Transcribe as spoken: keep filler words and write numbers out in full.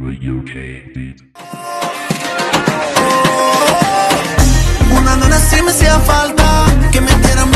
Radio K Beat. Una nena así me hacía falta, que me diera